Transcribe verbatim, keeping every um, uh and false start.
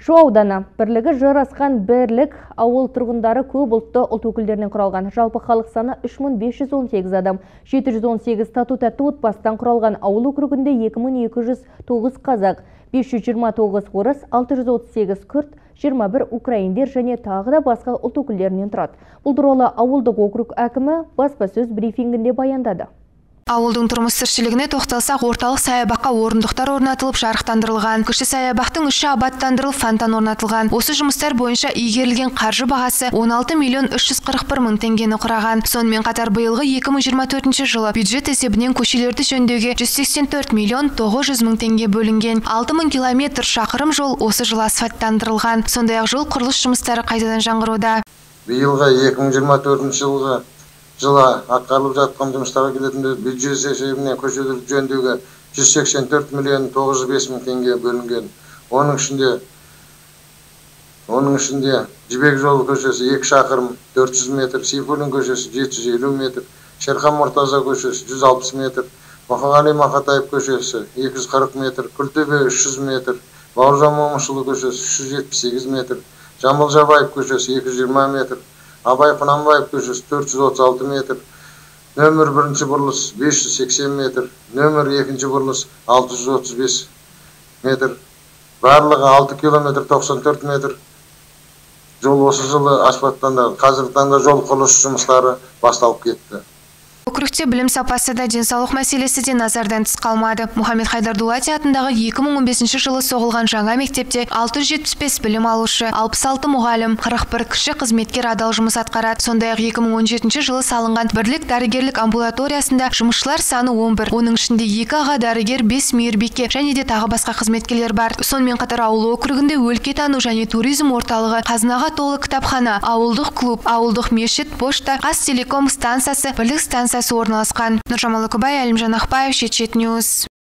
Шу ауданы бірлігі жыр асқан бірлік ауыл тұрғындары көп ұлтты ұлт өкілдерінен құралған. Жалпы халық саны үш мың бес жүз он сегіз адам, жеті жүз он сегіз тату-тәтті отбасыдан құралған. Ауыл округінде екі мың екі жүз тоғыз қазақ, бес жүз жиырма тоғыз орыс, алты жүз отыз сегіз күрд, жиырма бір украиндер және тағы да басқа ұлт өкілдерінен тұрады. Бұл туралы ауылдық округ әкімі баспасөз брифингінде баяндады. Ауылдың тұрмыс тіршілігіне тоқталсақ, орталық саябаққа орындықтар орнатылып, жарықтандырылған. Кіші саябақтың үші абаттандырылып, фонтан орнатылған. Осы жұмыстар бойынша игерілген қаржы бағасы он алты миллион үш жүз қырық бір мың теңгені құраған. Сонымен қатар биылғы екі мың жиырма төртінші жылы бюджет есебінен көшелерді жөндеуге жүз сексен төрт миллион тоғыз жүз мың теңге бөлінген. алты мың километр шақырым жол осы жылы асфальттандырылған. Сондай-ақ жол құрылыс жұмыстары қайтадан жаңғыруда. Биылғы екі мың жиырма төртінші жылғы жылы атқарылып жатқан жұмыстарға келетін бюджет есебінен көшелерді жөндеуге жүз сексен төрт миллион тоғыз жүз бес мың теңге бөлінген. Оның ішінде оның ішінде Жібек жолы көшесі екі шақырым төрт жүз метр, Сейфуллин көшесі жеті жүз елу метр, Шерхан Мұртаза көшесі жүз алпыс метр, Мұқағали Мақатаев көшесі екі жүз қырық метр, Күлтөбе үш жүз метр, Бауыржан Момышұлы көшесі үш жүз жетпіс сегіз метр, Жамбыл Жабаев көшесі екі жүз жиырма метр, Абай Құнанбаев көшесі төрт жүз отыз алты метр, нөмір бірінші бұрылыс бес жүз сексен метр, нөмір екінші бұрылыс алты жүз отыз бес метр, барлығы алты километр тоқсан төрт метр жол осы жылы асфальттанды. Қазіргі таңда жол құрылыс жұмыстары басталып кетті. Округте білім сапасы да, денсаулық мәселесі де назардан тыс қалмады. Мұхаммед Хайдар Дулати атындағы екі мың он бесінші жылы соғылған жаңа мектепте алты жүз жетпіс бес білім алушы, алпыс алты мұғалім, қырық бір кіші қызметкер адал жұмыс атқарады. Сондай-ақ екі мың он жетінші жылы салынған бірлік дәрігерлік амбулаториясында жұмысшылар саны он бір. Оның ішінде екі аға дәрігер, бес мейірбике және де тағы басқа қызметкерлер бар. Сонымен қатар ауыл округінде өлкетану және туризм орталығы, қазынаға толы кітапхана, ауылдық клуб, ауылдық мешіт, пошта, Қазтелеком станциясы, бірлік станциясы орналасқан. Нұржамал Үкібай, Әлімжан Ақпаев, Шет-Шет Ньюс.